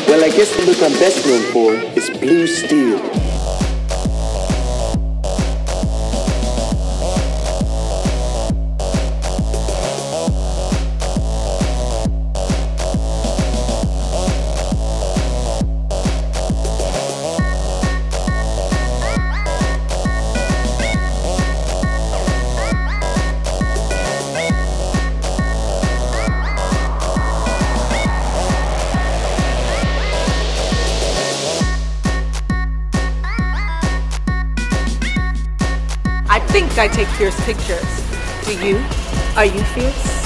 Well, I guess the look I'm best known for is blue steel. I think I take fierce pictures. Do you? Are you fierce?